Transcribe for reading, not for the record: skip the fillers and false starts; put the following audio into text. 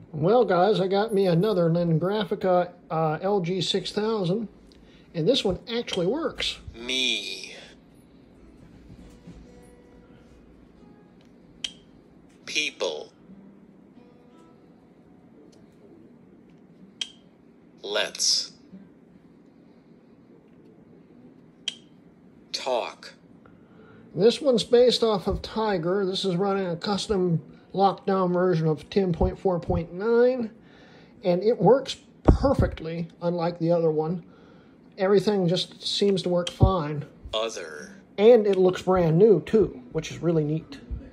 Well, guys, I got me another Lingraphica LG-6000, and this one actually works. Me. People. Let's talk. This one's based off of Tiger. This is running a custom lockdown version of 10.4.9, and it works perfectly, unlike the other one. Everything just seems to work fine. Other. And it looks brand new, too, which is really neat.